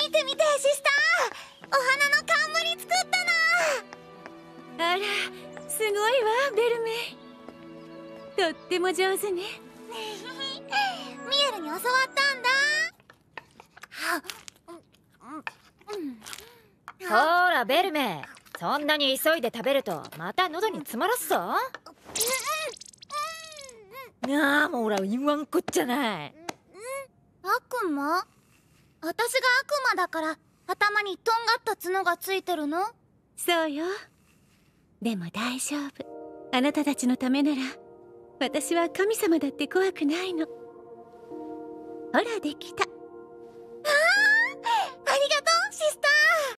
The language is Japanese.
見て見てシスター、お花の冠作ったの。 あら、すごいわベルメイ。とっても上手ね。 ミエルに教わったんだ。 ほらベルメイ、そんなに急いで食べるとまた喉に詰まらすぞ。なあ、もうほら言わんこっちゃない。 悪魔？私が悪魔だから頭にとんがった角がついてるの？ そうよ。でも大丈夫。あなたたちのためなら私は神様だって怖くないの。ほらできた。